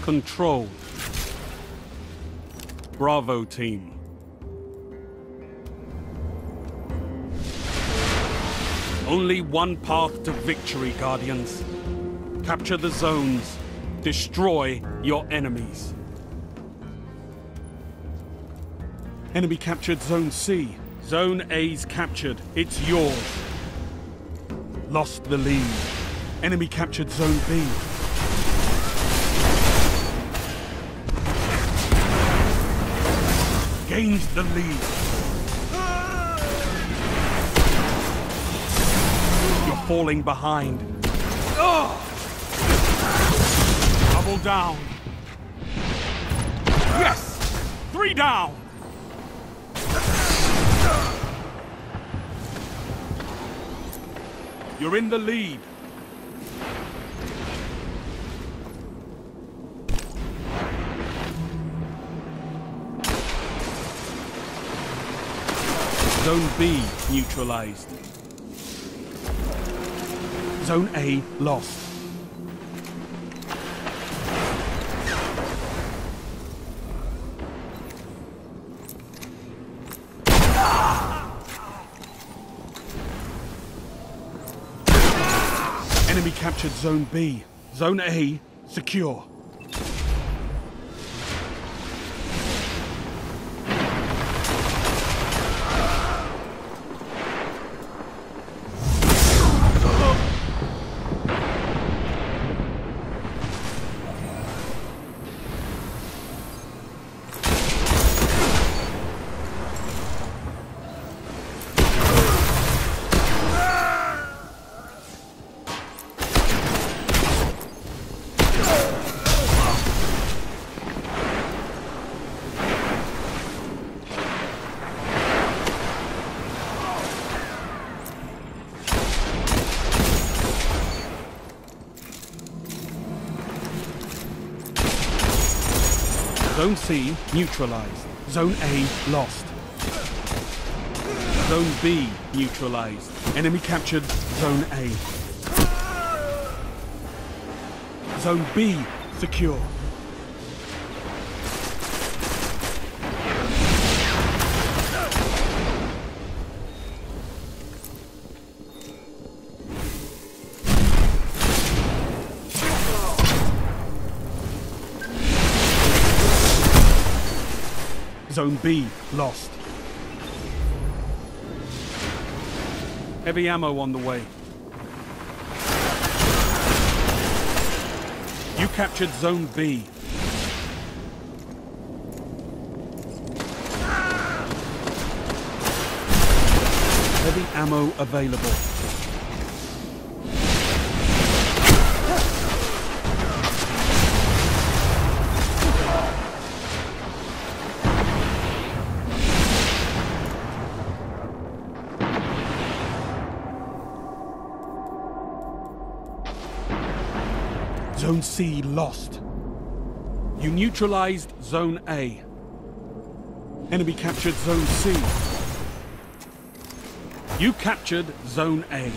control. Bravo, team. Only one path to victory, Guardians. Capture the zones. Destroy your enemies. Enemy captured Zone C. Zone A's captured. It's yours. Lost the lead. Enemy captured Zone B. Gained the lead. You're falling behind. Double down. Yes! 3 down! You're in the lead. Zone B neutralized. Zone A lost. Enemy captured Zone B. Zone A secure. Zone C neutralized. Zone A lost. Zone B neutralized. Enemy captured Zone A. Zone B secure. Zone B lost. Heavy ammo on the way. You captured Zone B. Heavy ammo available. Zone C lost. You neutralized Zone A. Enemy captured Zone C. You captured Zone A.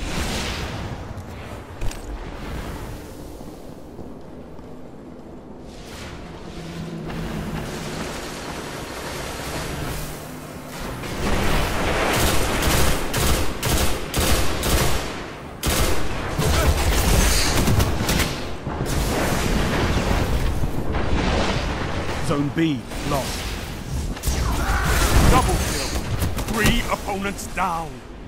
Zone B lost. Double kill. 3 opponents down.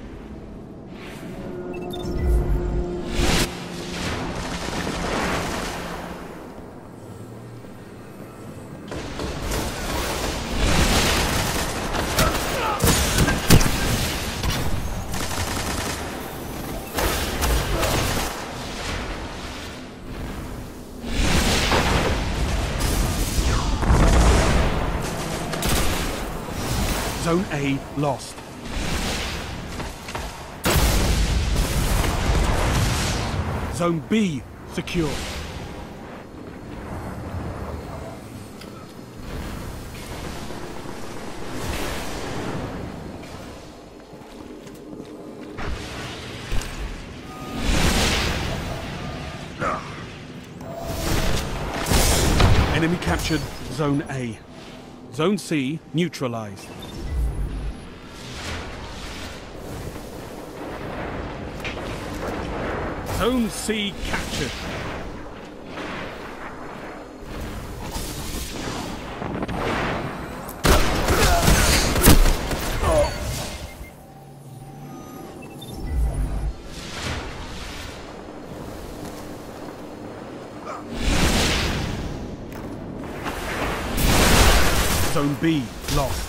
Zone A lost. Zone B secure. Enemy captured Zone A. Zone C neutralized. Zone C captured. Zone B lost.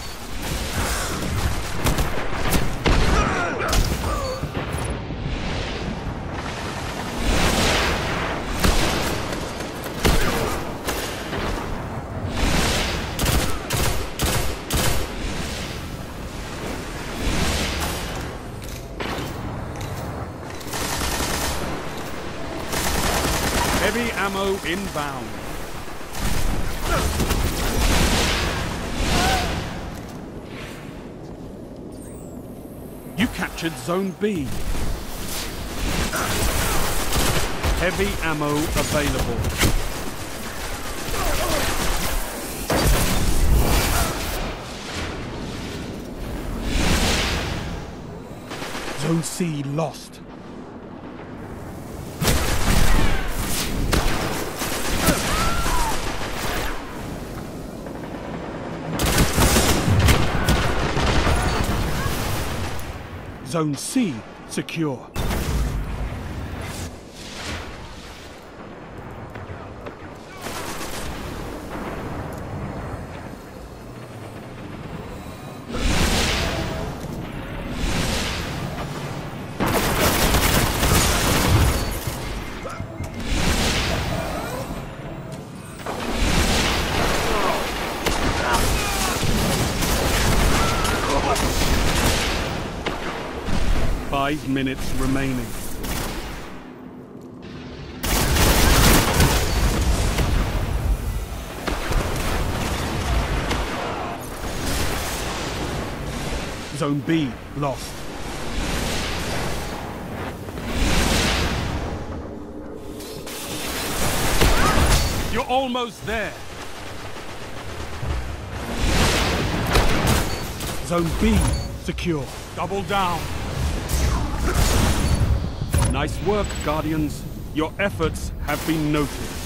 Heavy ammo inbound. You captured Zone B. Heavy ammo available. Zone C lost. Zone C secure. Five minutes remaining. Zone B lost. You're almost there. Zone B secure. Double down. Nice work, Guardians. Your efforts have been noted.